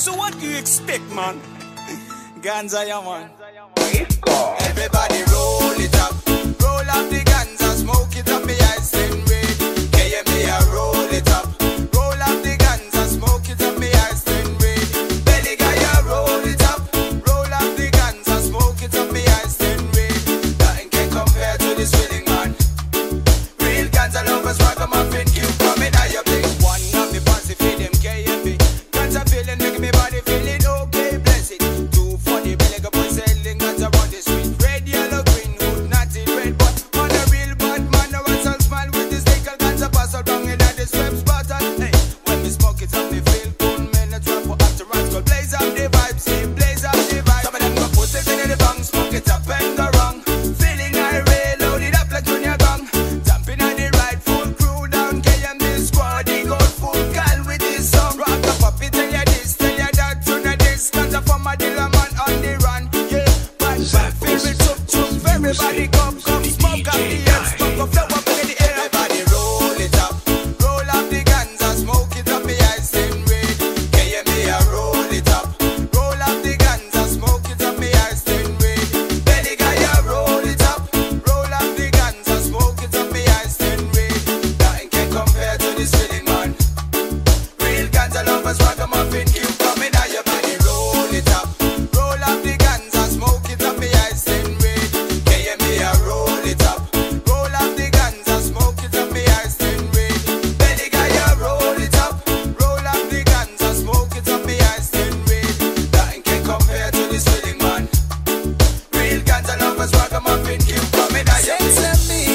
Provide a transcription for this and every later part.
So what do you expect, man? Ganza, yeah, man. Everybody roll it up. Roll up the ganza, smoke it up, me eyes turn red. KMA, roll it up. Roll up the ganza, smoke it up, me eyes turn red. Belly guy, roll it up. Roll up the ganza, smoke it up, me eyes turn red. Nothing can compare to this feeling, man. Real ganza lovers, ragamuffin, keep coming out your bling. One of me fancy feeling, KMA. Ganza feeling, make me body feeling okay, bless it. Two for the belly, go boy selling ganza around the street. Red, yellow, green, hood, not in red, but on a real bad man, no one shall smile with this nickel ganza pass along in that this web spot. And hey, when me smoke it up, me feel cool, man. Let's rap for after rats, go blaze up the vibes, see, blaze up the vibes. Some of them go put it in the bang, smoke it up and go wrong. Feeling irate, load it up like Junior Gang. Jumping on the right, full crew down, KMB squad, they go full gal with this song. Rock the puppy, tell you this, tell you that, tune this, ganza for my dealer man on the run, yeah. Bad, bad, favorite chup chup, everybody come, smoke up the air, smoke up, flow up in the air. Everybody roll it up, roll up the ganza, smoke it up, me eyes turn red. KMA, roll it up, roll up the ganza, smoke it up, me eyes turn red. Belly guy, roll it up, roll up the ganza, smoke it up, me eyes turn red. Nothing can compare to this feeling, man. Real ganza lovers, ragamuffin, keep coming out your body. Roll it up, roll up the ganza, smoke it up, me eyes turn red. KMA, roll it up, roll up the ganza, smoke it up, me eyes turn red. Belly guy, roll it up, roll up the ganza, smoke it up, me eyes turn red. Nothing can compare to this feeling, man. Real ganza lovers, ragamuffin, keep coming out your body.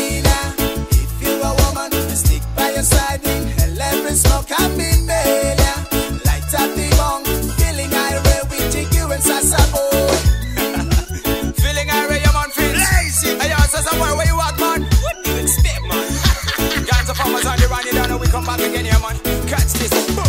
If you're a woman, stick by your side, and every smoke I've been made, yeah. Light up the bong, feeling irate with you and Sasa boy. Feeling irate, your man feel lazy. Hey, yo, Sasa boy, where you at, man? What do you expect, man? Ganza farmers on the run, you don't know we come back again here, man. Catch this.